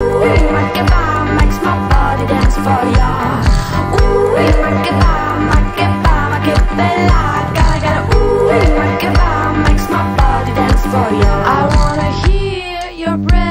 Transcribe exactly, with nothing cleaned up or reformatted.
Ooh, rock it bomb makes my body dance for ya. Ooh, rock it bomb, rock it bomb, rock it bella. Gotta gotta. Ooh, rock it bomb makes my body dance for ya. I wanna hear your breath.